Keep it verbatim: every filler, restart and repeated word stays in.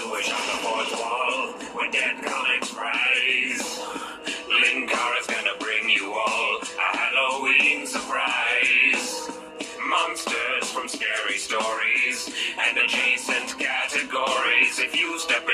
wish on the fourth wall when dead comics rise. Linkara's gonna bring you all a Halloween surprise. Monsters from scary stories and adjacent categories. If you step